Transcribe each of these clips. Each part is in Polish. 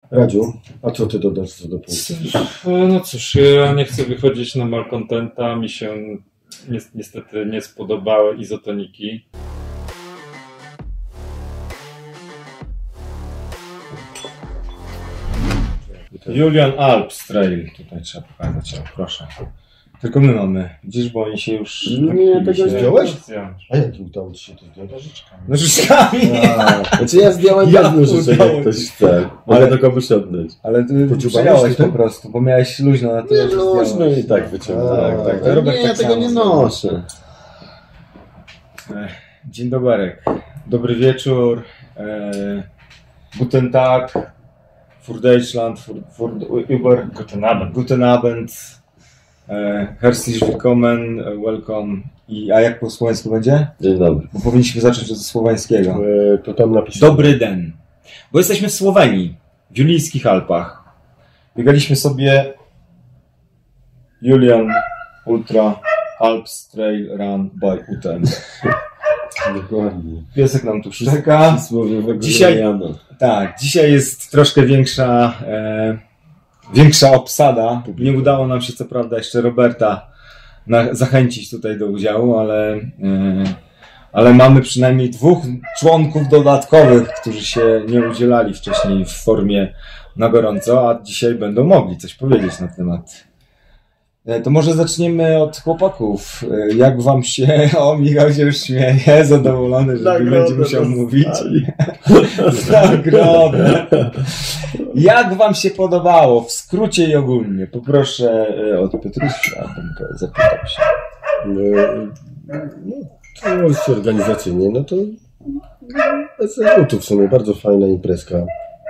Radziu, a co ty dodasz co do punktu? No cóż, ja nie chcę wychodzić na malkontenta, mi się niestety nie spodobały izotoniki. Julian Alps Trail, tutaj trzeba pokazać, o, proszę. Tylko my mamy, widzisz, bo oni się już... Nie, tego zdjąłeś? A jak udało ci się to zdjąć? Nożyczkami. Znaczy ja zdjąłem bez nożyczek, jak ktoś chce. Mogę to komuś oddać. Ale ty przyjąłeś po prostu, bo miałeś luźno na to, nie luźno i tak wyciągnąłem. Tak. Nie, ja tego nie noszę. Dzień dobry. Dobry wieczór. Guten Tag. Für Deutschland, für über Guten Abend. Herzlich willkommen, welcome. A jak po słoweńsku będzie? Dzień dobry. Bo powinniśmy zacząć od słoweńskiego. To tam napisane. Dobry den. Bo jesteśmy w Słowenii, w Julijskich Alpach. Biegaliśmy sobie Julian Ultra Alps Trail Run by UTM. Dokładnie. Piesek nam tu szczeka. Dzisiaj jest troszkę większa obsada. Nie udało nam się co prawda jeszcze Roberta zachęcić tutaj do udziału, ale mamy przynajmniej 2 członków dodatkowych, którzy się nie udzielali wcześniej w formie na gorąco, a dzisiaj będą mogli coś powiedzieć na temat. To może zaczniemy od chłopaków. Jak wam się... O, Michał się już śmieje, zadowolony, że nie będzie musiał mówić. Nagrodę. Jak wam się podobało? W skrócie i ogólnie. Poproszę od Piotrusia, abym zapytał się. To organizacyjnie, no to to w sumie bardzo fajna imprezka.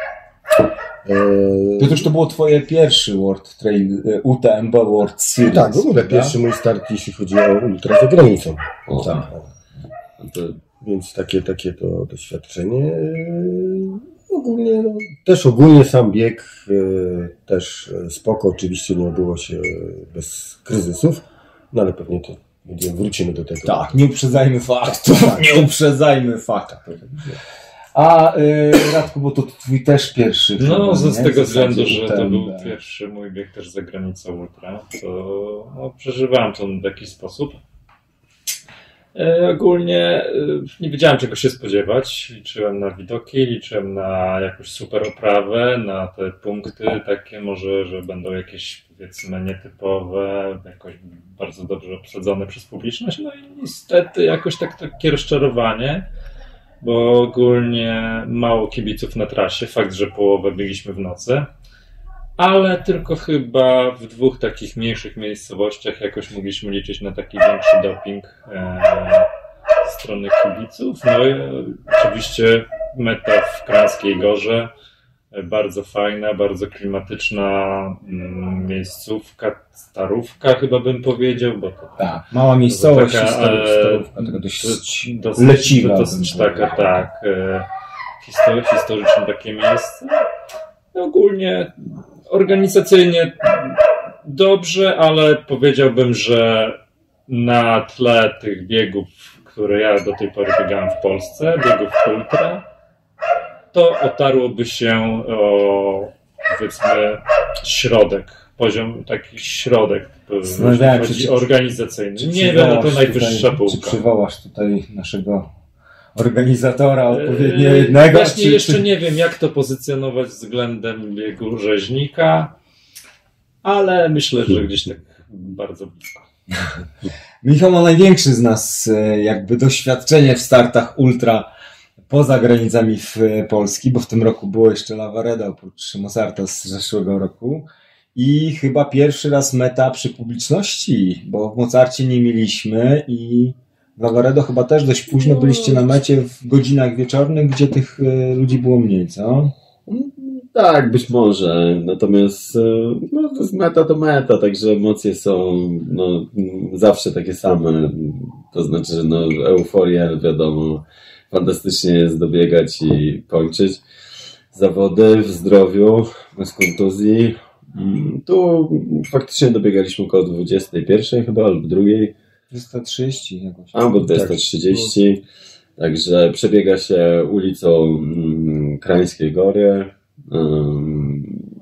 Piotruś, to było twoje pierwszy World Trail, UTMB World Series. Tak, w ogóle pierwszy mój start, jeśli chodzi o ultra za granicą. Tak. Więc takie to doświadczenie. Ogólnie, ogólnie sam bieg też spoko, oczywiście nie odbyło się bez kryzysów, no ale pewnie to wrócimy do tego. Tak, nie uprzedzajmy faktów. Nie uprzedzajmy faktów. A Radku, bo to twój też pierwszy. No, z tego względu, że to był pierwszy mój bieg też za granicą ultra, to przeżywałem to w jakiś sposób. Ogólnie nie wiedziałem, czego się spodziewać. Liczyłem na widoki, liczyłem na jakąś super oprawę, na te punkty takie może, że będą jakieś powiedzmy nietypowe, jakoś bardzo dobrze obsadzone przez publiczność. No i niestety jakoś takie rozczarowanie, bo ogólnie mało kibiców na trasie. Fakt, że połowę byliśmy w nocy. Ale tylko chyba w 2 takich mniejszych miejscowościach jakoś mogliśmy liczyć na taki większy doping ze strony kibiców. No i oczywiście meta w Kranskiej Gorze, bardzo fajna, bardzo klimatyczna miejscówka, starówka chyba bym powiedział, bo to tak, mała miejscowość, starówka, taka dość leciwa. Dosyć taka, tak, historyczne takie miejsce. Ogólnie organizacyjnie dobrze, ale powiedziałbym, że na tle tych biegów, które ja do tej pory biegałem w Polsce, biegów ultra, to otarłoby się o, powiedzmy, poziom taki środek, chodzi organizacyjny. Nie wiem, to najwyższa półka. Czy przywołasz tutaj naszego organizatora odpowiednio jednego? Właśnie jeszcze nie wiem, jak to pozycjonować względem biegu rzeźnika, ale myślę, że gdzieś tak bardzo blisko. Michał ma największy z nas jakby doświadczenie w startach ultra poza granicami Polski, bo w tym roku było jeszcze Lavaredo oprócz Mozarta z zeszłego roku i chyba pierwszy raz meta przy publiczności, bo w Mozarcie nie mieliśmy i w Lavaredo chyba też dość późno byliście na mecie w godzinach wieczornych, gdzie tych ludzi było mniej, co? Tak, być może. Natomiast to jest meta to meta, także emocje są zawsze takie same. To znaczy, że euforia, wiadomo, fantastycznie jest dobiegać i kończyć zawody w zdrowiu, bez kontuzji. Tu faktycznie dobiegaliśmy około 21 chyba, albo 2. 230 jakoś. Albo 230. Także przebiega się ulicą Krańskiej Gory.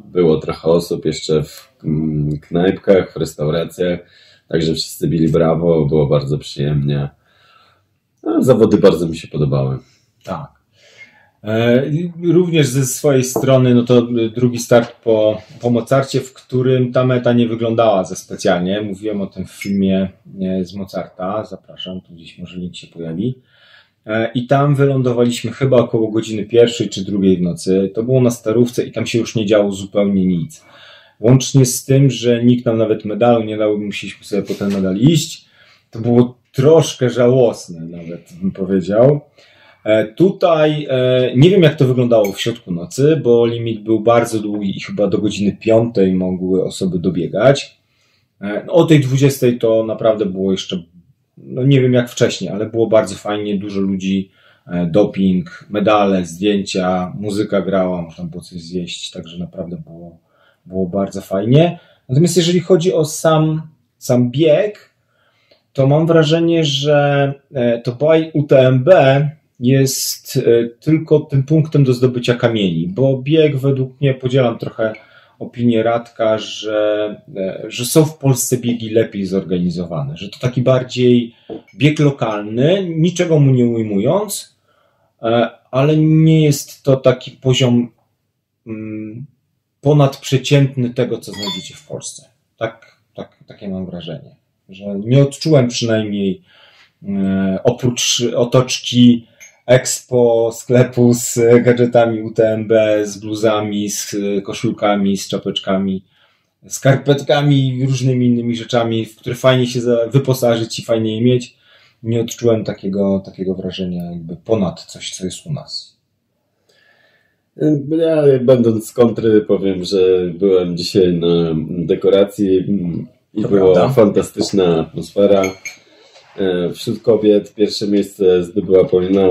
było trochę osób jeszcze w knajpkach, w restauracjach, także wszyscy bili brawo, było bardzo przyjemnie. A zawody bardzo mi się podobały. Tak. Również ze swojej strony, no to drugi start po Mozarcie, w którym ta meta nie wyglądała za specjalnie. Mówiłem o tym w filmie z Mozarta. Zapraszam, tu gdzieś może link się pojawi. I tam wylądowaliśmy chyba około godziny 1 czy 2 w nocy. To było na Starówce i tam się już nie działo zupełnie nic. Łącznie z tym, że nikt nam nawet medalu nie dał, musieliśmy sobie po ten medal iść. To było troszkę żałosne nawet, bym powiedział. Tutaj nie wiem, jak to wyglądało w środku nocy, bo limit był bardzo długi i chyba do godziny 5 mogły osoby dobiegać. O tej 20 to naprawdę było jeszcze, no nie wiem jak wcześniej, ale było bardzo fajnie, dużo ludzi, doping, medale, zdjęcia, muzyka grała, można było coś zjeść, także naprawdę było bardzo fajnie. Natomiast jeżeli chodzi o sam bieg, to mam wrażenie, że to BAI UTMB jest tylko tym punktem do zdobycia kamieni, bo bieg według mnie, podzielam trochę opinię Radka, że są w Polsce biegi lepiej zorganizowane, że to taki bardziej bieg lokalny, niczego mu nie ujmując, ale nie jest to taki poziom ponadprzeciętny tego, co znajdziecie w Polsce. Takie mam wrażenie, że nie odczułem przynajmniej oprócz otoczki Expo, sklepu z gadżetami UTMB, z bluzami, z koszulkami, z czapeczkami, skarpetkami i różnymi innymi rzeczami, w które fajnie się wyposażyć i fajnie je mieć. Nie odczułem takiego wrażenia jakby ponad coś, co jest u nas. Ja, będąc z kontry, powiem, że byłem dzisiaj na dekoracji i to była prawda? Fantastyczna atmosfera. Wśród kobiet pierwsze miejsce zdobyła Paulina.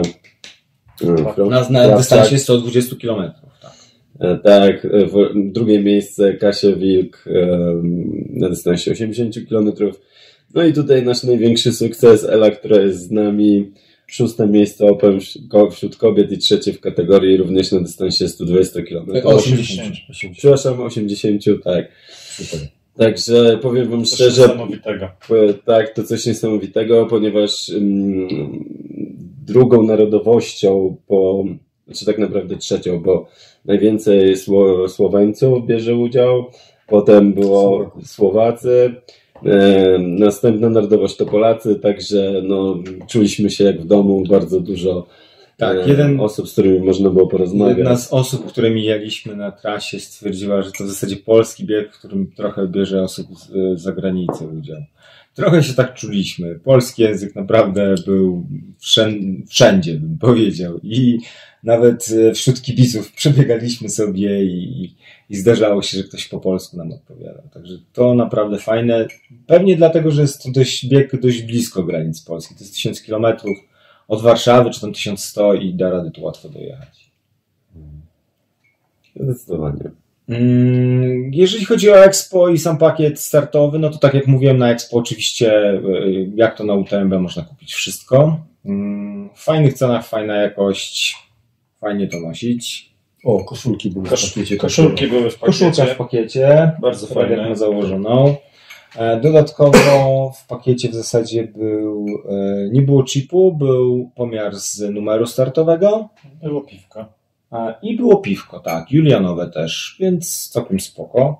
Na dystansie 120 km. Tak, drugie miejsce Kasia Wilk na dystansie 80 km. No i tutaj nasz największy sukces, Ela, która jest z nami. 6. miejsce Open wśród kobiet i 3. w kategorii również na dystansie 120 km. 80. Przepraszam, 80, tak. Super. Także powiem wam szczerze, tak, to coś niesamowitego, ponieważ drugą narodowością czy tak naprawdę trzecią, bo najwięcej Słoweńców bierze udział, potem było Słowacy, następna narodowość to Polacy, także no, czuliśmy się jak w domu, bardzo dużo osób, z którymi można było porozmawiać. Jedna z osób, które mijaliśmy na trasie, stwierdziła, że to w zasadzie polski bieg, w którym trochę bierze osób z zagranicy udział. Trochę się tak czuliśmy. Polski język naprawdę był wszędzie, bym powiedział. I nawet wśród kibiców przebiegaliśmy sobie i zdarzało się, że ktoś po polsku nam odpowiadał. Także to naprawdę fajne. Pewnie dlatego, że jest to bieg dość blisko granic Polski. To jest 1000 kilometrów od Warszawy, czy tam 1100 i da rady tu łatwo dojechać. Zdecydowanie. Jeżeli chodzi o Expo i sam pakiet startowy, no to tak jak mówiłem na Expo, oczywiście jak to na UTMB można kupić wszystko. W fajnych cenach, fajna jakość, fajnie to nosić. O, koszulki były w pakiecie. Koszulki były w pakiecie. Koszulka w pakiecie. Bardzo fajnie. Jak założoną. Dodatkowo w pakiecie w zasadzie nie było chipu, był pomiar z numeru startowego. Było piwko. I było piwko, tak, julianowe też, więc całkiem spoko.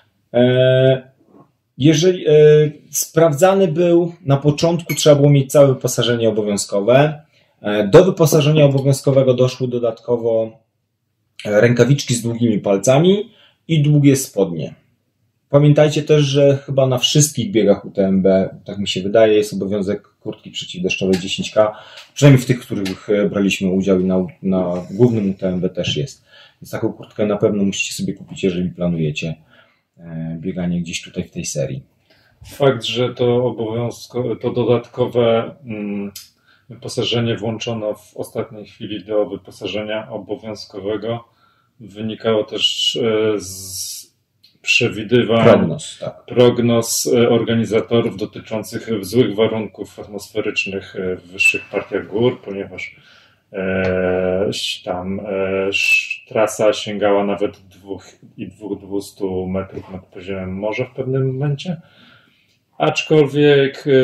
Jeżeli sprawdzany był, na początku trzeba było mieć całe wyposażenie obowiązkowe. Do wyposażenia obowiązkowego doszły dodatkowo rękawiczki z długimi palcami i długie spodnie. Pamiętajcie też, że chyba na wszystkich biegach UTMB, tak mi się wydaje, jest obowiązek kurtki przeciwdeszczowej 10K, przynajmniej w tych, w których braliśmy udział i na głównym UTMB też jest. Więc taką kurtkę na pewno musicie sobie kupić, jeżeli planujecie bieganie gdzieś tutaj w tej serii. Fakt, że to dodatkowe wyposażenie włączono w ostatniej chwili do wyposażenia obowiązkowego wynikało też z przewidywań, prognoz organizatorów dotyczących złych warunków atmosferycznych w wyższych partiach gór, ponieważ Trasa sięgała nawet 200 metrów nad poziomem morza w pewnym momencie. Aczkolwiek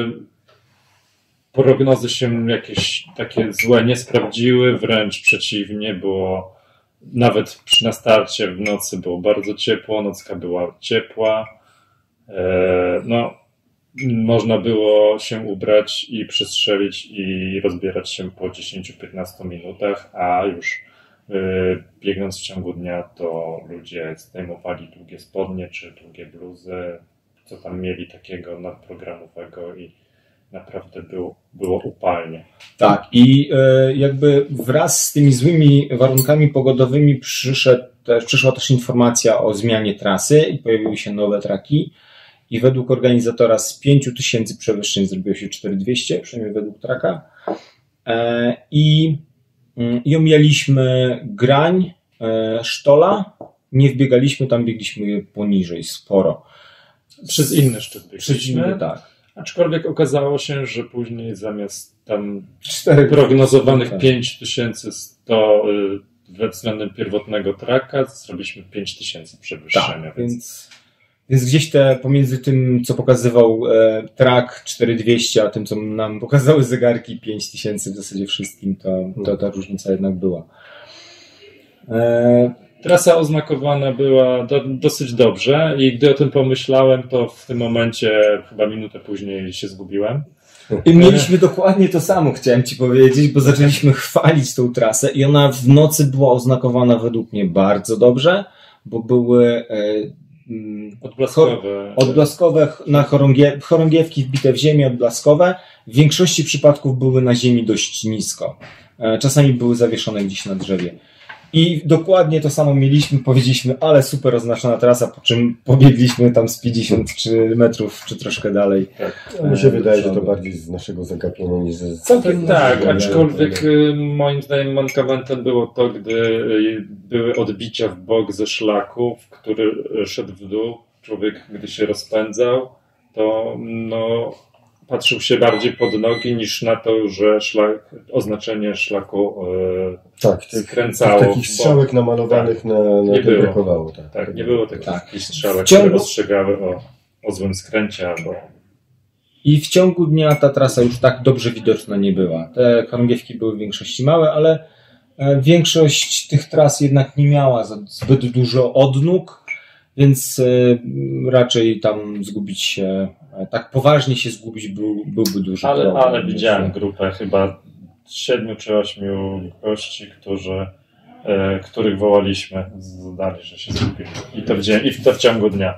prognozy się jakieś takie złe nie sprawdziły, wręcz przeciwnie, było nawet na starcie w nocy było bardzo ciepło, nocka była ciepła. Można było się ubrać i przestrzelić i rozbierać się po 10-15 minutach, a już biegnąc w ciągu dnia to ludzie zdejmowali długie spodnie czy długie bluzy, co tam mieli takiego nadprogramowego i naprawdę było upalnie. Tak, i jakby wraz z tymi złymi warunkami pogodowymi przyszła też informacja o zmianie trasy i pojawiły się nowe traki i według organizatora z 5000 przewyższeń zrobiło się 4200, przynajmniej według traka. I omijaliśmy Grań, Sztola, nie wbiegaliśmy, tam biegliśmy poniżej sporo. Przez inny szczyt biegliśmy. Tak. Aczkolwiek okazało się, że później zamiast tam prognozowanych 5100 względem pierwotnego traka zrobiliśmy 5000 przewyższenia. Tak, więc gdzieś pomiędzy tym, co pokazywał track 4200, a tym, co nam pokazały zegarki 5000 w zasadzie wszystkim, to ta różnica jednak była. Trasa oznakowana była dosyć dobrze i gdy o tym pomyślałem, to w tym momencie chyba minutę później się zgubiłem. I mieliśmy dokładnie to samo, chciałem Ci powiedzieć, bo zaczęliśmy chwalić tą trasę i ona w nocy była oznakowana według mnie bardzo dobrze, bo były odblaskowe na chorągiewki wbite w ziemię, odblaskowe. W większości przypadków były na ziemi dość nisko. Czasami były zawieszone gdzieś na drzewie. I dokładnie to samo mieliśmy, powiedzieliśmy, ale super oznaczona trasa, po czym pobiegliśmy tam z 50 metrów, czy troszkę dalej. Tak. Mi się wydaje, że to bardziej z naszego zagapienia niż z... Tak, aczkolwiek moim zdaniem mankamentem było to, gdy były odbicia w bok ze szlaku, który szedł w dół. Człowiek, gdy się rozpędzał, to patrzył się bardziej pod nogi niż na to, że oznaczenie szlaku skręcało. Takich strzałek namalowanych na nie było. brakowało. Tak, nie było takich strzałek, które ostrzegały o złym skręcie albo... I w ciągu dnia ta trasa już tak dobrze widoczna nie była. Te chorągiewki były w większości małe, ale większość tych tras jednak nie miała zbyt dużo odnóg, więc raczej tam zgubić się, tak poważnie się zgubić byłby duży problem. Ale widziałem grupę chyba 7 czy 8 gości, których wołaliśmy, zdali, że się zgubili. I to w ciągu dnia.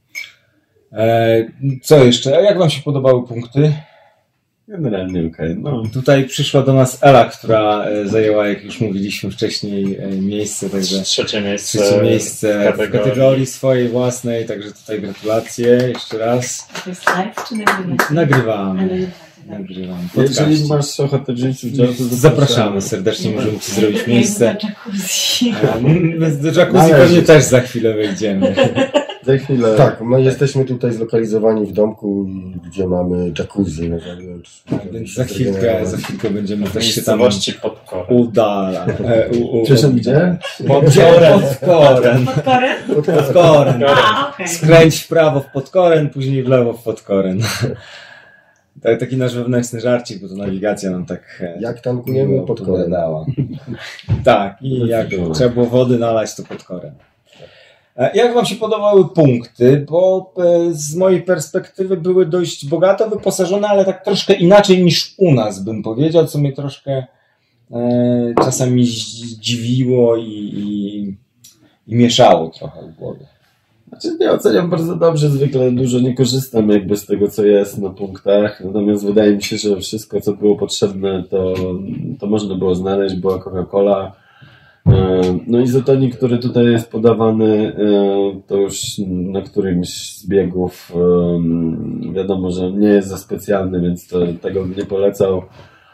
Co jeszcze? Jak Wam się podobały punkty? Generalnie okej. Tutaj przyszła do nas Ela, która zajęła, jak już mówiliśmy wcześniej, miejsce. Także trzecie miejsce w kategorii swojej własnej, także tutaj gratulacje jeszcze raz. To jest live czy nagrywamy? Nagrywam. Jeżeli masz ochotę wziąć udział, to zapraszamy serdecznie, możemy Ci zrobić miejsce. Jacuzzi. Do jacuzzi pewnie też za chwilę wejdziemy. Za chwilę. Tak, my jesteśmy tutaj zlokalizowani w domku, gdzie mamy jacuzzi na zewnątrz. Więc za chwilkę będziemy też się tam Podkoren. udala. Przepraszam, gdzie? Podkoren. Podkoren? A, okej. Skręć w prawo w Podkoren, później w lewo w Podkoren. Taki nasz wewnętrzny żarcik, bo to nawigacja nam tak... Jak tankujemy? Podkoren. Tak, i jak trzeba było wody nalać, to Podkoren. Jak Wam się podobały punkty? Bo z mojej perspektywy były dość bogato wyposażone, ale tak troszkę inaczej niż u nas, bym powiedział, co mnie troszkę czasami zdziwiło i mieszało trochę w głowie. Znaczy, ja oceniam bardzo dobrze, zwykle dużo nie korzystam jakby z tego, co jest na punktach, natomiast wydaje mi się, że wszystko, co było potrzebne, to można było znaleźć, była Coca-Cola. No izotonik, który tutaj jest podawany, to już na którymś z biegów wiadomo, że nie jest za specjalny, więc tego bym nie polecał.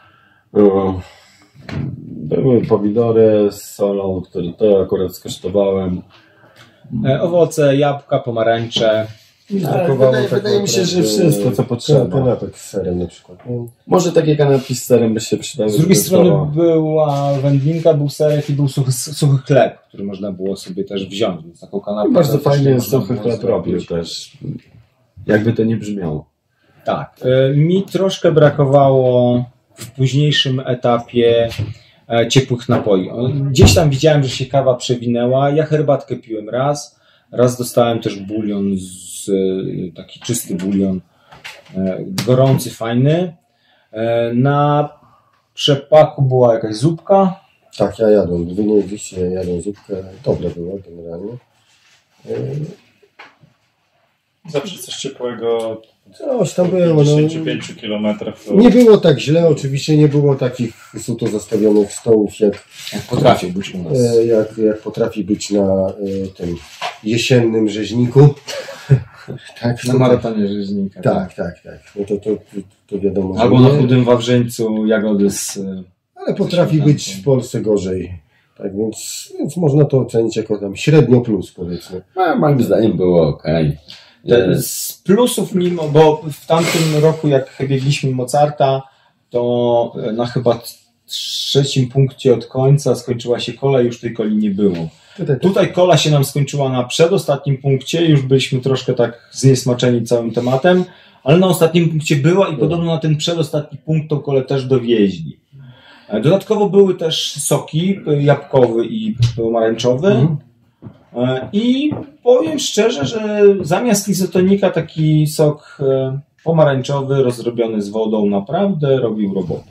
Były pomidory z solą, które to akurat skosztowałem. Owoce, jabłka, pomarańcze. Wydaje mi się, że wszystko, co potrzeba. Kanapek z serem na przykład. Może takie kanapki z serem by się przydały. Z drugiej strony była wędlinka, był serek i był suchy chleb, który można było sobie też wziąć. Więc taką kanapkę Bardzo fajnie suchy było chleb robił zrobić. też. Jakby to nie brzmiało. Tak. Mi troszkę brakowało w późniejszym etapie ciepłych napoi. Gdzieś tam widziałem, że się kawa przewinęła. Ja herbatkę piłem raz. Raz dostałem też bulion, taki czysty bulion, gorący, fajny. Na przepaku była jakaś zupka. Tak, ja jadłem. Wy nie jedliście, ja jadłem zupkę. Dobre było generalnie. Zawsze coś ciepłego. Coś tam było. 55 kilometrach. Nie było tak źle, oczywiście nie było takich suto zastawionych stołów, jak Potrafił być u nas. jak potrafi być na tym jesiennym rzeźniku. Tak, Na maratonie rzeźnika. Tak. No to wiadomo, że Albo na nie. chudym Wawrzeńcu jagody z... Ale potrafi być w Polsce gorzej. Tak więc można to ocenić jako tam średnio plus, powiedzmy. Moim zdaniem było okej. Z plusów mimo, bo w tamtym roku jak biegliśmy Mozarta, to na chyba trzecim punkcie od końca skończyła się kola i już tej coli nie było. Tutaj kola się nam skończyła na przedostatnim punkcie, już byliśmy troszkę tak zniesmaczeni całym tematem, ale na ostatnim punkcie była i podobno na ten przedostatni punkt tą kolę też dowieźli. Dodatkowo były też soki, jabłkowy i pomarańczowy. I powiem szczerze, że zamiast izotonika taki sok pomarańczowy rozrobiony z wodą naprawdę robił robotę.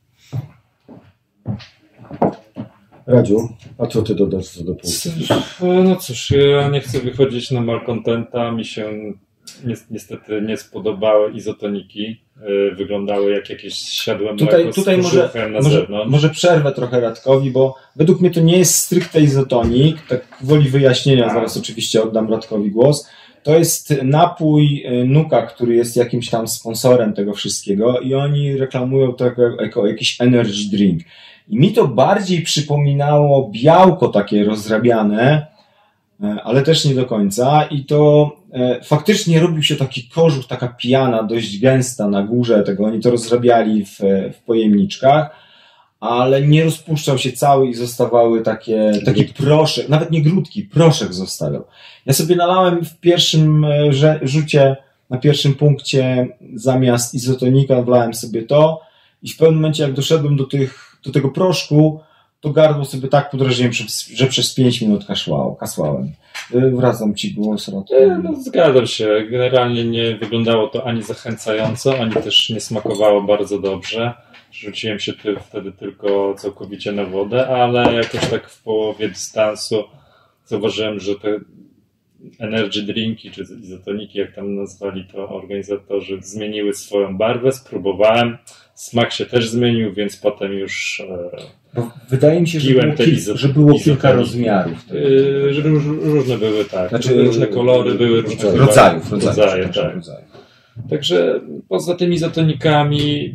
Radziu, a co ty dodasz co do punktów? No cóż, ja nie chcę wychodzić na malkontenta. Mi się niestety nie spodobały izotoniki. Wyglądały jak jakieś siadłe mleko Tutaj na zewnątrz. może przerwę trochę Radkowi, bo według mnie to nie jest stricte izotonik. Tak woli wyjaśnienia, zaraz oczywiście oddam Radkowi głos. To jest napój Nuka, który jest jakimś tam sponsorem tego wszystkiego i oni reklamują to jako jakiś energy drink. I mi to bardziej przypominało białko takie rozrabiane, ale też nie do końca. I to faktycznie robił się taki kożuch, taka piana dość gęsta na górze tego. Oni to rozrabiali w pojemniczkach, ale nie rozpuszczał się cały i zostawały taki proszek, nawet nie grudki, proszek zostawiał. Ja sobie nalałem w pierwszym rzucie, na pierwszym punkcie zamiast izotonika wlałem sobie to i w pewnym momencie jak doszedłem do tego proszku, to gardło sobie tak podrażniłem, że przez 5 minut kasłałem. Wracam ci głos, Rod. No, zgadzam się. Generalnie nie wyglądało to ani zachęcająco, ani też nie smakowało bardzo dobrze. Rzuciłem się wtedy tylko całkowicie na wodę, ale jakoś tak w połowie dystansu zauważyłem, że te energy drinki, czy izotoniki, jak tam nazwali to organizatorzy, zmieniły swoją barwę. Spróbowałem. Smak się też zmienił, więc potem już wydaje mi się, że było kilka rozmiarów. Różne były, tak. Znaczy, różne kolory były, różne rodzajów. Tak. Także poza tymi izotonikami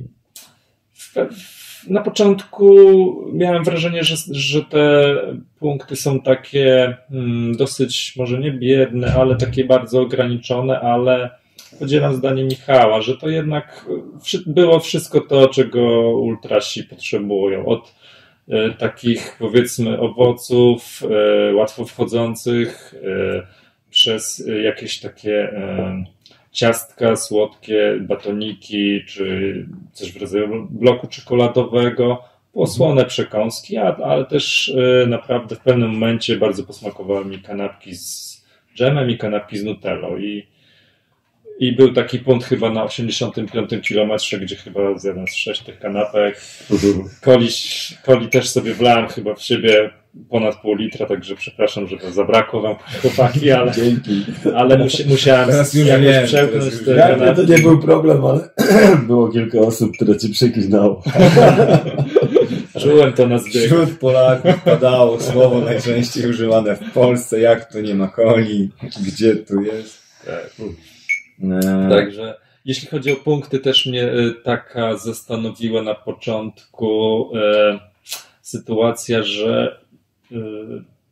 na początku miałem wrażenie, że te punkty są takie dosyć, może nie biedne, ale takie bardzo ograniczone, ale podzielam zdanie Michała, że to jednak było wszystko to, czego ultrasi potrzebują. Od takich, powiedzmy, owoców łatwo wchodzących przez jakieś takie ciastka słodkie, batoniki, czy coś w rodzaju bloku czekoladowego, posłone przekąski, ale też naprawdę w pewnym momencie bardzo posmakowały mi kanapki z dżemem i kanapki z nutellą. I był taki punkt chyba na 85 kilometrze, gdzie chyba zjadłem z 6 tych kanapek. Coli też sobie wlałem chyba w siebie ponad pół litra, także przepraszam, że to zabrakło wam, chłopaki, ale, musiałem jakoś przełknąć te kanapki. To nie był problem, ale było kilka osób, które ci przeklinało. Czułem to na zbiegu. Wśród Polaków padało słowo najczęściej używane w Polsce, jak to nie ma coli, gdzie tu jest. Tak. Także jeśli chodzi o punkty, też mnie taka zastanowiła na początku sytuacja, że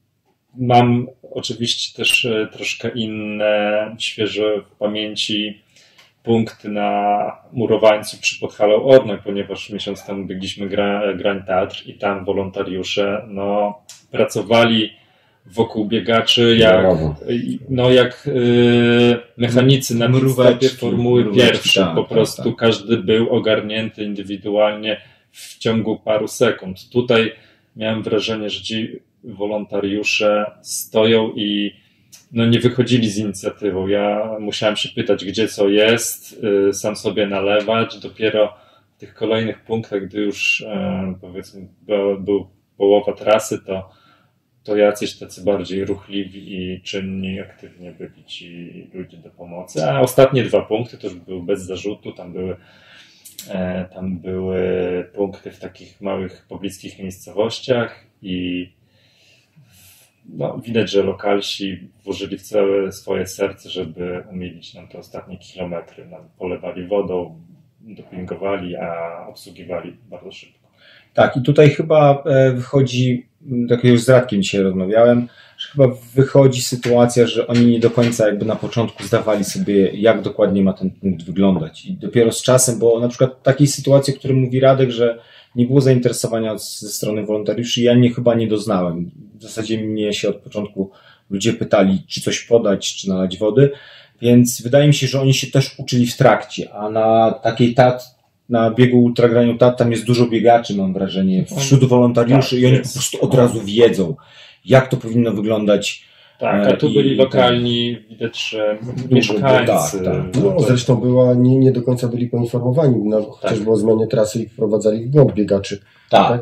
Mam oczywiście też troszkę inne, świeże w pamięci punkty na Murowańcu przy Podhalą Ornek, ponieważ miesiąc temu biegliśmy Grand Teatr i tam wolontariusze pracowali wokół biegaczy jak mechanicy na stopie Formuły pierwszej. Po prostu każdy był ogarnięty indywidualnie w ciągu paru sekund. Tutaj miałem wrażenie, że ci wolontariusze stoją i nie wychodzili z inicjatywą. Ja musiałem się pytać, gdzie co jest, sam sobie nalewać. Dopiero w tych kolejnych punktach, gdy już powiedzmy był połowa trasy, to jacyś tacy bardziej ruchliwi i czynni, aktywnie byli ci ludzie do pomocy. A ostatnie 2 punkty to już były bez zarzutu. Tam były punkty w takich małych pobliskich miejscowościach i widać, że lokalsi włożyli w całe swoje serce, żeby umilić nam te ostatnie kilometry. Polewali wodą, dopingowali, a obsługiwali bardzo szybko. Tak, i tutaj chyba wychodzi, tak już z Radkiem dzisiaj rozmawiałem, że chyba wychodzi sytuacja, że oni nie do końca jakby na początku zdawali sobie, jak dokładnie ma ten punkt wyglądać. I dopiero z czasem, bo na przykład takiej sytuacji, o której mówi Radek, że nie było zainteresowania ze strony wolontariuszy, ja chyba nie doznałem. W zasadzie mnie się od początku ludzie pytali, czy coś podać, czy nalać wody, więc wydaje mi się, że oni się też uczyli w trakcie, a na takiej na biegu ultragraniu tam jest dużo biegaczy, mam wrażenie, wśród wolontariuszy i oni po prostu od razu wiedzą, jak to powinno wyglądać. Tak, a tu byli lokalni, widać, że mieszkańcy. Zresztą nie do końca byli poinformowani, chociażby o zmianie trasy i wprowadzali w błąd biegaczy. Tak.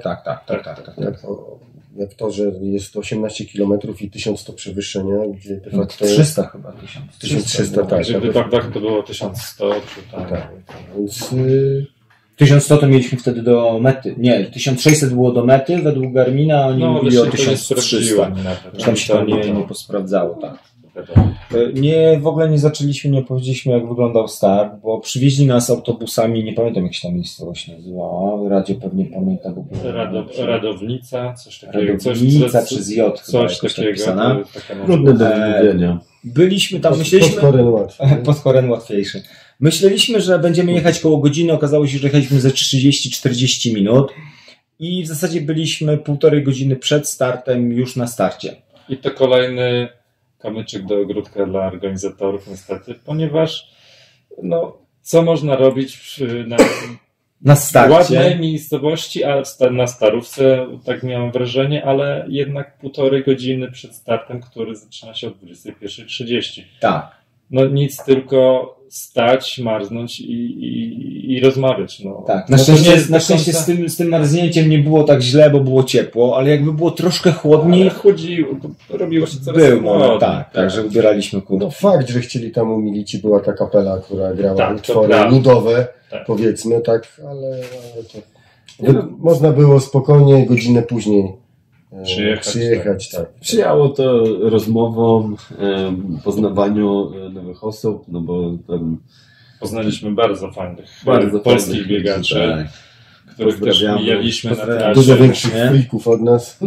Jak to, że jest 18 km i 1100 przewyższenia, gdzie de facto 300 chyba, 1300, tak. Żeby to było 1100, czy tak. Więc 1100 to mieliśmy wtedy do mety. Nie, 1600 było do mety według Garmina, a oni mówili o 1300. Tam się to nie posprawdzało, tak. W ogóle nie zaczęliśmy, nie powiedzieliśmy, jak wyglądał start, bo przywieźli nas autobusami, nie pamiętam, jak się ta miejscowość nazywała, Radio pewnie pamięta, bo było Radownica, coś takiego. Radownica przez J coś takiego. Trudne do wymówienia. Byliśmy tam, myśleliśmy... Pod Horen łatwiejszy. Myśleliśmy, że będziemy jechać koło godziny, okazało się, że jechaliśmy ze 30-40 minut i w zasadzie byliśmy 1,5 godziny przed startem już na starcie. I to kolejny kamyczek do ogródka dla organizatorów niestety, ponieważ co można robić na starcie? Ładnej miejscowości, a na Starówce, tak miałem wrażenie, ale jednak 1,5 godziny przed startem, który zaczyna się o 21:30. Tak. Nic, tylko stać, marznąć i rozmawiać. Tak. Na szczęście z tym marznięciem nie było tak źle, bo było ciepło, ale jakby było troszkę chłodniej. Ale chłodziło, robiło się coraz chłodniej. Tak, że ubieraliśmy kurtki. Fakt, że chcieli tam umilić i była ta kapela, która grała utwory ludowe, powiedzmy, tak, ale to można było spokojnie godzinę później przyjechać. Tak. Sprzyjało to rozmowom, poznawaniu nowych osób, bo tam poznaliśmy bardzo fajnych polskich biegaczy, których też mijaliśmy na trasie. Dużo większych freaków od nas.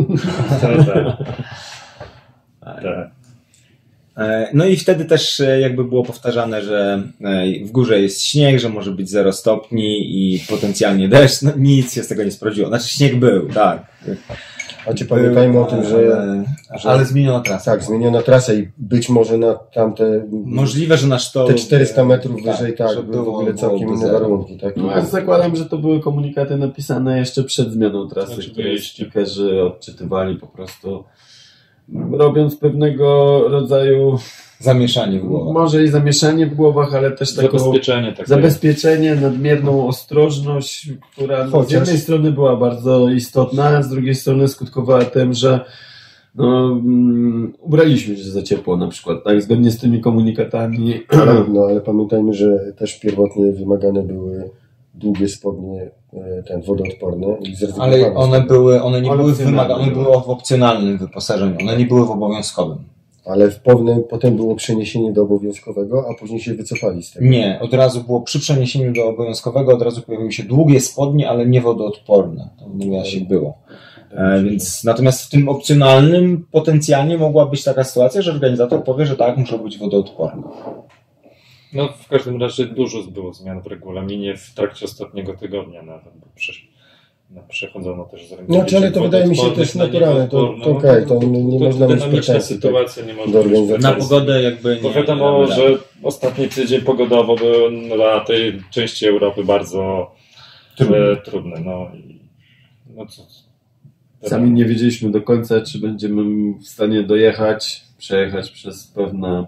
Tak. No i wtedy też jakby było powtarzane, że w górze jest śnieg, że może być 0 stopni i potencjalnie deszcz. Nic się z tego nie sprawdziło. Znaczy śnieg był, tak. A pamiętajmy o tym, ale zmieniono trasę. Tak, zmieniono trasę i być może na tamte... Możliwe, że nasz to... Te 400 metrów wyżej, były w ogóle całkiem inne warunki. Tak? Ja zakładam, że to były komunikaty napisane jeszcze przed zmianą trasy, które speakerzy odczytywali po prostu, robiąc pewnego rodzaju... Zamieszanie w głowach. Może i zamieszanie w głowach, ale też zabezpieczenie, nadmierną ostrożność, która z jednej strony była bardzo istotna, a z drugiej strony skutkowała tym, że ubraliśmy się za ciepło na przykład, tak, zgodnie z tymi komunikatami. Ale pamiętajmy, że też pierwotnie wymagane były długie spodnie, wodoodporne. Ale one nie były wymagane, one były w opcjonalnym wyposażeniu, one nie były w obowiązkowym. Ale potem było przeniesienie do obowiązkowego, a później się wycofali z tego. Nie, od razu było przy przeniesieniu do obowiązkowego, od razu pojawiły się długie spodnie, ale nie wodoodporne. To było. Więc natomiast w tym opcjonalnym potencjalnie mogła być taka sytuacja, że organizator powie, że tak, muszą być wodoodporne. No w każdym razie dużo było zmian w regulaminie w trakcie ostatniego tygodnia nawet, bo przechodzono też z ręki. Znaczy, ale to wydaje mi się też naturalne, to okej, to nie można mieć dynamiczna sytuacja, nie można mieć na pogodę jakby nie. Bo wiadomo, że ostatni tydzień pogodowo był dla tej części Europy bardzo trudny. No co? Sami nie wiedzieliśmy do końca, czy będziemy w stanie przejechać przez pewne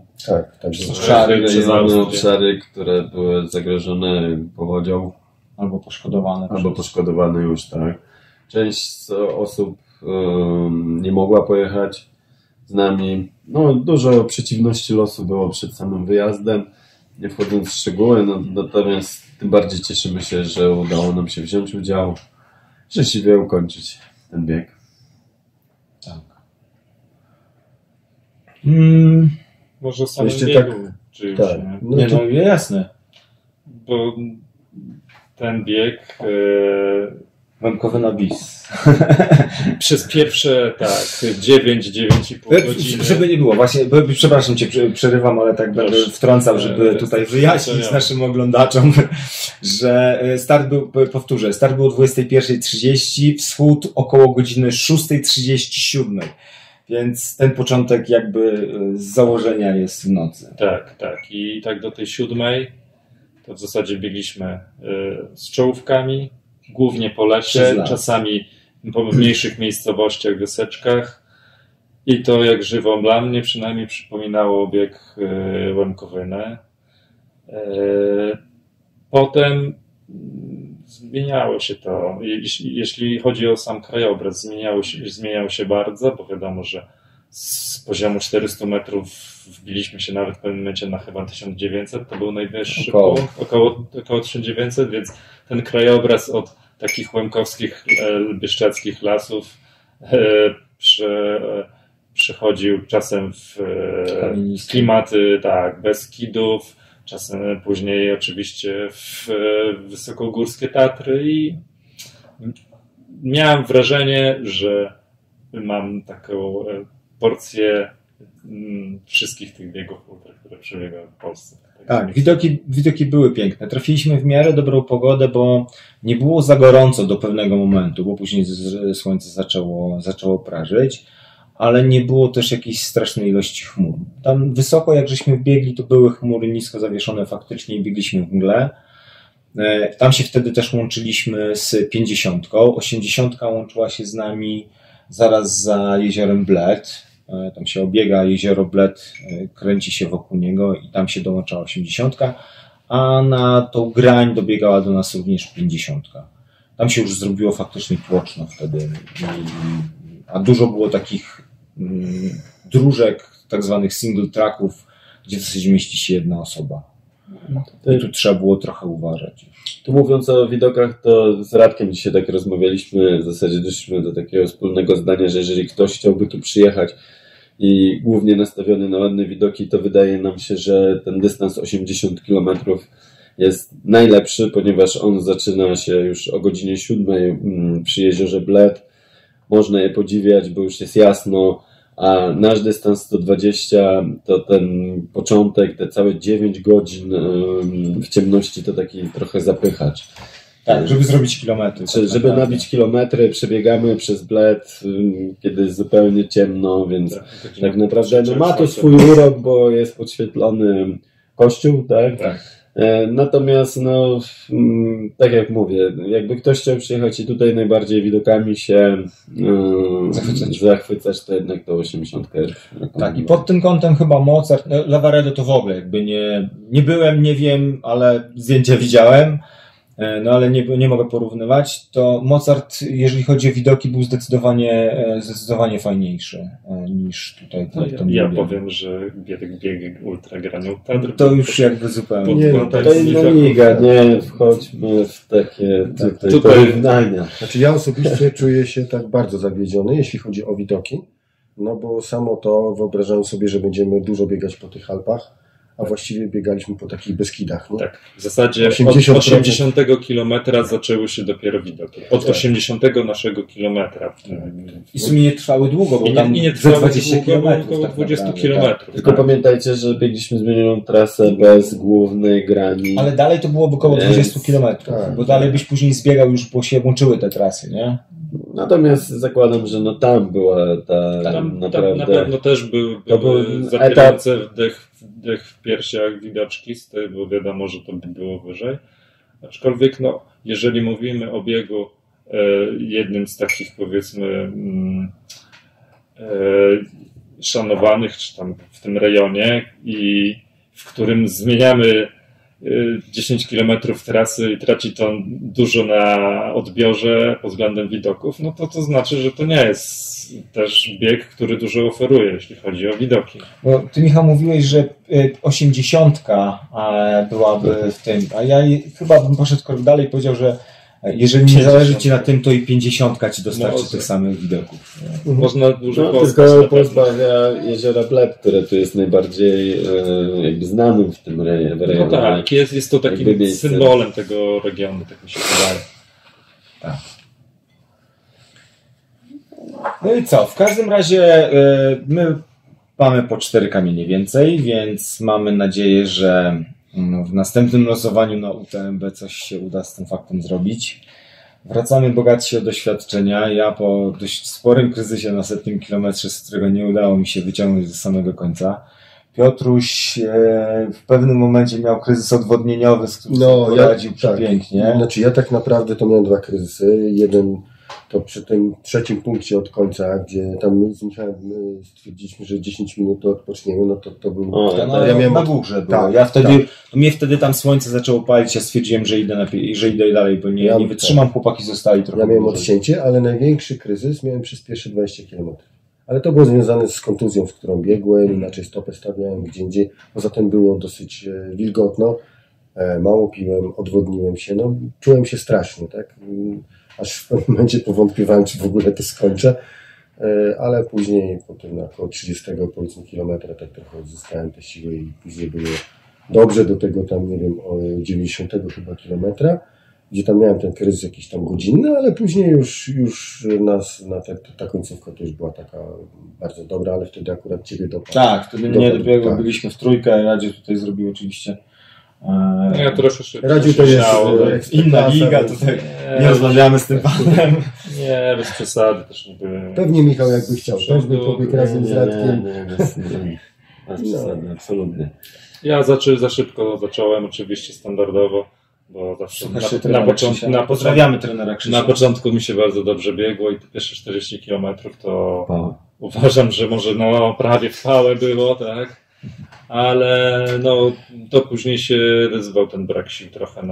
obszary, które były zagrożone powodzią. Albo poszkodowane już, tak. Część osób nie mogła pojechać z nami. No, dużo przeciwności losu było przed samym wyjazdem, nie wchodząc w szczegóły, natomiast tym bardziej cieszymy się, że udało nam się wziąć udział, szczęśliwie ukończyć ten bieg. Tak. Może samym jeszcze biegu, tak. Jasne. Bo ten bieg Łemkowy na bis. przez pierwsze 9,5 godziny. Żeby nie było, właśnie, przepraszam Cię, przerywam, ale tak będę wtrącał, żeby tutaj wyjaśnić naszym oglądaczom, że start był o 21:30, wschód około godziny 6:37. Więc ten początek jakby z założenia jest w nocy. Tak. I tak do tej 7:00 to w zasadzie biegliśmy z czołówkami, głównie po lesie, czasami po mniejszych miejscowościach, wioseczkach. I to jak żywo dla mnie przynajmniej przypominało bieg Łemkowynę. Potem zmieniało się to. Jeśli chodzi o sam krajobraz, zmieniało się bardzo, bo wiadomo, że z poziomu 400 metrów wbiliśmy się nawet w pewnym momencie na chyba 1900, to był najwyższy punkt, około 1900, więc ten krajobraz od takich łemkowskich, bieszczadzkich lasów przechodził czasem w klimaty Beskidów, czasem później oczywiście w wysokogórskie Tatry i miałem wrażenie, że mam taką porcję wszystkich tych biegów ultra, które przebiegałem w Polsce. Tak, widoki były piękne. Trafiliśmy w miarę dobrą pogodę, bo nie było za gorąco do pewnego momentu, bo później słońce zaczęło prażyć, ale nie było też jakiejś strasznej ilości chmur. Tam wysoko, jak żeśmy biegli, to były chmury nisko zawieszone faktycznie i biegliśmy w mgle. Tam się wtedy też łączyliśmy z 50. 80 łączyła się z nami zaraz za jeziorem Bled. Tam się obiega jezioro Bled, kręci się wokół niego i tam się dołączała 80, a na tą grań dobiegała do nas również 50. Tam się już zrobiło faktycznie tłoczno wtedy, a dużo było takich dróżek, tak zwanych single tracków, gdzie w zasadzie mieści się jedna osoba. I tu trzeba było trochę uważać. Tu mówiąc o widokach, to z Radkiem dzisiaj tak rozmawialiśmy, w zasadzie doszliśmy do takiego wspólnego zdania, że jeżeli ktoś chciałby tu przyjechać i głównie nastawiony na ładne widoki, to wydaje nam się, że ten dystans 80 km jest najlepszy, ponieważ on zaczyna się już o godzinie 7 przy jeziorze Bled. Można je podziwiać, bo już jest jasno, a nasz dystans 120 to ten początek, te całe 9 godzin w ciemności to taki trochę zapychacz. Tak, żeby zrobić kilometry. Żeby nabić kilometry, przebiegamy przez Bled, kiedy jest zupełnie ciemno, więc tak naprawdę ma to swój urok, bo jest podświetlony kościół, tak? Natomiast tak jak mówię, jakby ktoś chciał przyjechać i tutaj najbardziej widokami się zachwycać, to jednak to 80. Tak, i pod tym kątem chyba Mozart, Lavaredo to w ogóle jakby nie byłem, nie wiem, ale zdjęcia widziałem, ale nie mogę porównywać. To Mozart, jeżeli chodzi o widoki, był zdecydowanie fajniejszy niż tutaj. Ja powiem, że bieg ultra graniu Tatr. To już jakby zupełnie. Nie, to inna liga, nie wchodźmy w takie porównania. Znaczy ja osobiście czuję się tak bardzo zawiedziony, jeśli chodzi o widoki, no bo samo to wyobrażałem sobie, że będziemy dużo biegać po tych Alpach, a właściwie biegaliśmy po takich Beskidach. Nie? Tak, w zasadzie 80%. od 80 kilometra zaczęły się dopiero widoki. Od 80 naszego kilometra. I w sumie nie trwały długo, bo tam nie trwały 20 długo, kilometrów. około tak 20 naprawdę, kilometrów. Tylko tak. pamiętajcie, że biegliśmy zmienioną trasę bez głównej grani. Ale dalej to byłoby około 20 kilometrów, tak. bo dalej byś później zbiegał już, bo się łączyły te trasy, nie? Natomiast zakładam, że no tam była ta Tam naprawdę... na pewno też To były był zapierające wdech w piersiach widoczki, bo wiadomo, że to by było wyżej. Aczkolwiek, no, jeżeli mówimy o biegu jednym z takich, powiedzmy, szanowanych, czy tam w tym rejonie i w którym zmieniamy 10 km trasy i traci to dużo na odbiorze pod względem widoków, no to znaczy, że to nie jest też bieg, który dużo oferuje, jeśli chodzi o widoki. Bo ty, Michał, mówiłeś, że 80 byłaby w tym, a ja chyba bym poszedł krok dalej i powiedział, że jeżeli nie zależy ci na tym, to i 50 ci dostarczy tych samych widoków. Można dużo No, poznać tylko na pewno. pozbawia jeziora Pleb, które tu jest najbardziej jakby znanym w tym rejonie. No tak, jest to takim Jakby miejsce. symbolem tego regionu, tak mi się wydaje. No i co? W każdym razie my mamy po 4 kamienie więcej, więc mamy nadzieję, że w następnym losowaniu na UTMB coś się uda z tym faktem zrobić. Wracamy bogatsi o doświadczenia. Ja po dość sporym kryzysie na 100 kilometrze, z którego nie udało mi się wyciągnąć do samego końca. Piotruś w pewnym momencie miał kryzys odwodnieniowy, z którym poradził przepięknie. Znaczy ja tak naprawdę to miałem 2 kryzysy. Jeden to przy tym trzecim punkcie od końca, gdzie tam z Michałem stwierdziliśmy, że 10 minut to odpoczniemy, no to był... Ja miałem na górze było. Tak, ja wtedy, mnie wtedy tam słońce zaczęło palić, ja stwierdziłem, że idę dalej, bo nie wytrzymam, chłopaki zostali trochę. Ja miałem dłużej. odcięcie, ale największy kryzys miałem przez pierwsze 20 km. Ale to było związane z kontuzją, z którą biegłem, inaczej stopę stawiałem gdzie indziej. Poza tym było dosyć wilgotno, mało piłem, odwodniłem się, no czułem się strasznie, tak? Aż w pewnym momencie powątpiewałem, czy w ogóle to skończę, ale później, potem na około 30 powiedzmy kilometra, tak trochę odzyskałem te siły i później było dobrze do tego tam, nie wiem, o 90 chyba kilometra, gdzie tam miałem ten kryzys jakiś tam godzinny, ale później już ta końcówka to już była taka bardzo dobra, ale wtedy akurat Ciebie dopadł. Tak, wtedy mnie dopiero tak. byliśmy w trójkę, Radziu tutaj zrobił oczywiście. Ja trochę szybciej. Radziu to jest inna liga, tutaj nie rozmawiamy z tym panem. Nie, bez przesady też nie byłem. Pewnie Michał jakby chciał, też by pobiegł razem z Radkiem. Bez przesady, absolutnie. Ja za szybko zacząłem, oczywiście standardowo, bo zawsze Pozdrawiamy trenera Krzysia. Na początku mi się bardzo dobrze biegło i te pierwsze 40 km to uważam, że może prawie w pałę było, tak? Ale to później się ryzywał ten brak sił trochę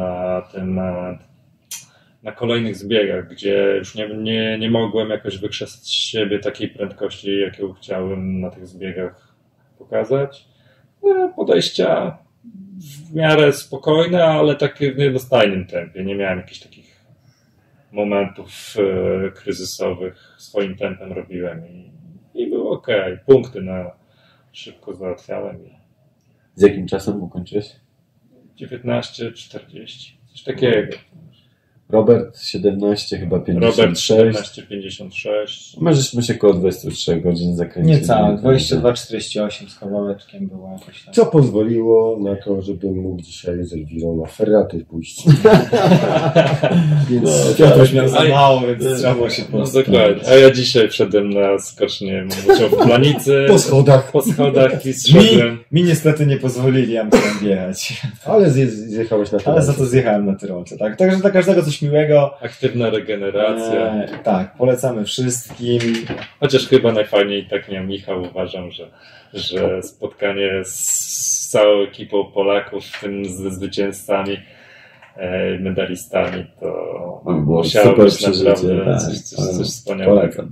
na kolejnych zbiegach, gdzie już nie mogłem jakoś wykrzesać z siebie takiej prędkości, jaką chciałem na tych zbiegach pokazać. Podejścia w miarę spokojne, ale takie w jednostajnym tempie. Nie miałem jakichś takich momentów kryzysowych. Swoim tempem robiłem i było okej. Punkty szybko załatwiałem. Z jakim czasem ukończyłeś? 19:40. Coś takiego. Robert 17, chyba 56. Robert 17:56. Możemy się koło 23 godzin zakręcić. Niecałe, 22:48 z kawałeczkiem było jakoś tam. Co pozwoliło na to, żebym mógł dzisiaj z Elwirą na Ferraty pójść. Więc Piotruś miał za mało, więc trzeba było się dokładnie. A ja dzisiaj wszedłem na skocznie w Planicy. Po schodach. I zszedłem. Mi niestety nie pozwolili, ja musiałem jechać. Ale zjechałeś na tyrolce. Ale za to zjechałem na tyrolce, tak? Także dla każdego coś miłego. Aktywna regeneracja. Tak, polecamy wszystkim. Chociaż chyba najfajniej, tak nie Michał, uważam, że spotkanie z całą ekipą Polaków, w tym ze zwycięzcami, medalistami, to musiało być naprawdę coś wspaniałego.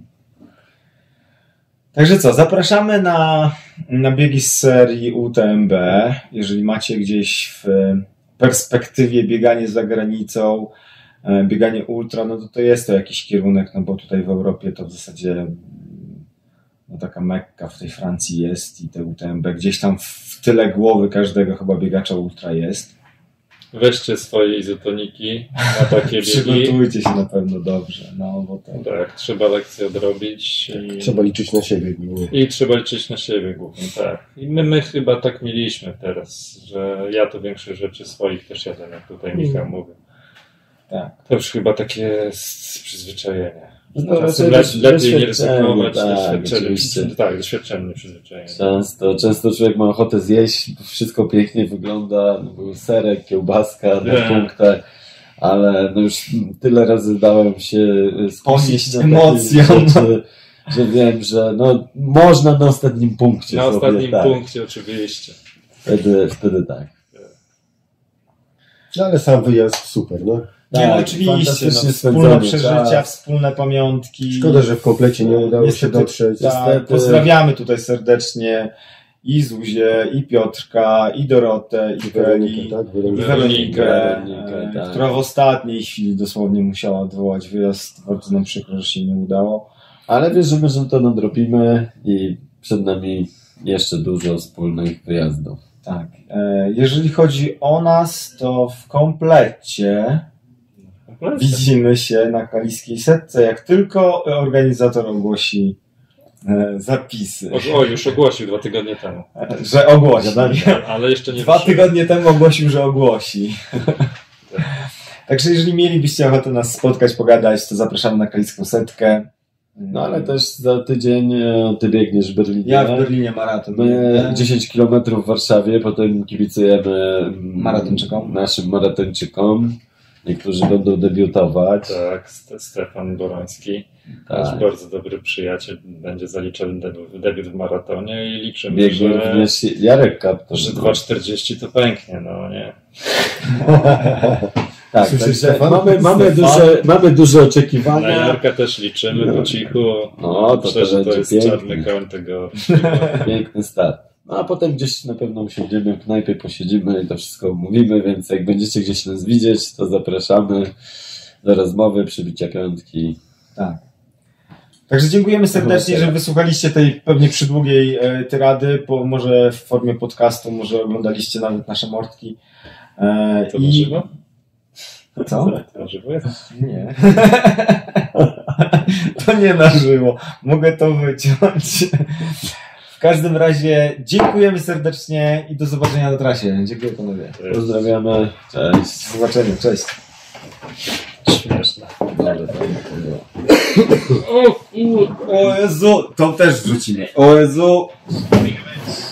Także co, zapraszamy na biegi z serii UTMB. Jeżeli macie gdzieś w perspektywie bieganie za granicą, bieganie ultra, no to jest to jakiś kierunek, no bo tutaj w Europie to w zasadzie taka Mekka w tej Francji jest i te UTMB gdzieś tam w tyle głowy każdego chyba biegacza ultra jest. Weźcie swoje izotoniki na takie biegi. Przygotujcie się na pewno dobrze. No, bo to... Tak, trzeba lekcje odrobić. Trzeba liczyć na siebie. I trzeba liczyć na siebie głównie, tak. I my chyba tak mieliśmy teraz, że ja to większość rzeczy swoich też jadłem, jak tutaj Michał mówił. Tak. To już chyba takie jest przyzwyczajenie. No, Czasem lepiej nie ryzykować, doświadczenie, przyzwyczajenie. Często człowiek ma ochotę zjeść, wszystko pięknie wygląda, był serek, kiełbaska na punktach, ale no już tyle razy dałem się ponieść emocjom, że wiem, że no, można na ostatnim punkcie. Na ostatnim punkcie oczywiście. Wtedy tak. No ale sam wyjazd super, no. Nie, tak, oczywiście, wspólne przeżycia, wspólne pamiątki. Szkoda, że w komplecie nie udało się dotrzeć. Tak, pozdrawiamy tutaj serdecznie i Zuzię, i Piotrka, i Dorotę, i Weronikę, która w ostatniej chwili dosłownie musiała odwołać wyjazd. Bardzo nam przykro, że się nie udało. Ale wierzymy, że to nadrobimy i przed nami jeszcze dużo wspólnych wyjazdów. Tak. Jeżeli chodzi o nas, to w komplecie widzimy się na Kaliskiej Setce, jak tylko organizator ogłosi zapisy. Już ogłosił 2 tygodnie temu. Że ogłosi. Ale jeszcze nie 2 tygodnie temu ogłosił, że ogłosi. Także jeżeli mielibyście ochotę nas spotkać, pogadać, to zapraszamy na Kaliską Setkę. No ale też za tydzień ty biegniesz w Berlinie. Ja w Berlinie maraton. My 10 km w Warszawie, potem kibicujemy naszym maratończykom. Niektórzy będą debiutować. Tak, Stefan Boroński, nasz bardzo dobry przyjaciel, będzie zaliczał debiut w maratonie i liczymy, biegnie również Jarek Kapton. Że 2,40 to pęknie, no nie? Tak, mamy duże oczekiwania. Na Jarka też liczymy po cichu. No, to myślę, że to jest piękny. czarny koń tego. Piękny start. No a potem gdzieś na pewno usiądziemy w knajpie, posiedzimy i to wszystko omówimy, więc jak będziecie gdzieś nas widzieć, to zapraszamy do rozmowy, przybicia piątki. Tak. Także dziękujemy serdecznie, że wysłuchaliście tej pewnie przydługiej tyrady, może w formie podcastu, może oglądaliście nawet nasze mordki. To na żywo? Co? To na żywo jest? Nie. To nie na żywo. Mogę to wyciąć. W każdym razie dziękujemy serdecznie i do zobaczenia na trasie. Dziękuję panowie. Pozdrawiamy. Cześć. Do zobaczenia. Cześć. Śmieszne. O Jezu, to też wrzucimy. O Jezu.